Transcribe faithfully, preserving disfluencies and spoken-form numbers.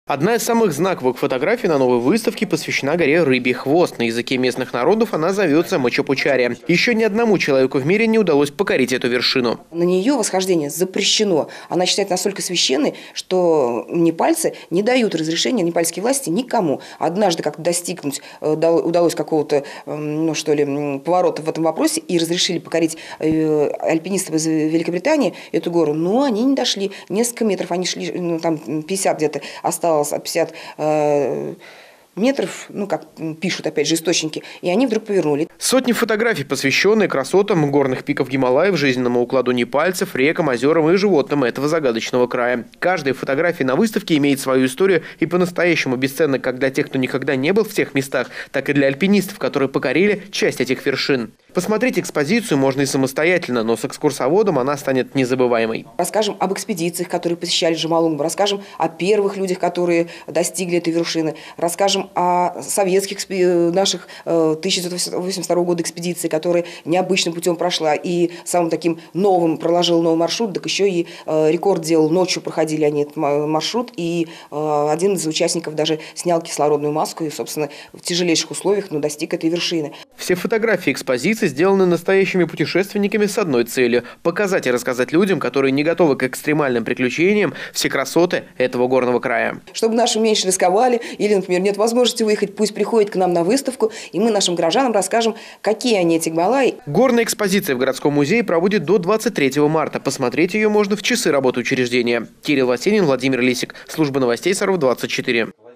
Одна из самых знаковых фотографий на новой выставке посвящена горе Рыбий Хвост. На языке местных народов она зовется Мачопучари. Еще ни одному человеку в мире не удалось покорить эту вершину. На нее восхождение запрещено. Она считается настолько священной, что непальцы не дают разрешения, непальские власти, никому. Однажды как-то достигнуть удалось какого-то, ну что ли, поворота в этом вопросе и разрешили покорить альпинистам из Великобритании эту гору. Но они не дошли. Несколько метров они шли, ну, там пятьдесят где-то осталось. пятьдесят э, метров, ну, как пишут, опять же, источники, и они вдруг повернули. Сотни фотографий, посвященные красотам горных пиков Гималаев, жизненному укладу непальцев, рекам, озерам и животным этого загадочного края. Каждая фотография на выставке имеет свою историю и по-настоящему бесценна как для тех, кто никогда не был в тех местах, так и для альпинистов, которые покорили часть этих вершин. Посмотреть экспозицию можно и самостоятельно, но с экскурсоводом она станет незабываемой. Расскажем об экспедициях, которые посещали Джомолунгму, расскажем о первых людях, которые достигли этой вершины, расскажем о советских наших тысяча девятьсот восемьдесят второго года экспедиции, которая необычным путем прошла и самым таким новым проложил новый маршрут, так еще и рекорд делал. Ночью проходили они этот маршрут, и один из участников даже снял кислородную маску и, собственно, в тяжелейших условиях, но достиг этой вершины. Все фотографии экспозиции сделаны настоящими путешественниками с одной целью – показать и рассказать людям, которые не готовы к экстремальным приключениям, все красоты этого горного края. Чтобы наши меньше рисковали или, например, нет возможности выехать, пусть приходят к нам на выставку, и мы нашим горожанам расскажем, какие они эти Гималаи. Горная экспозиция в городском музее проводит до двадцать третьего марта. Посмотреть ее можно в часы работы учреждения. Кирилл Васенин, Владимир Лисик. Служба новостей Саров двадцать четыре.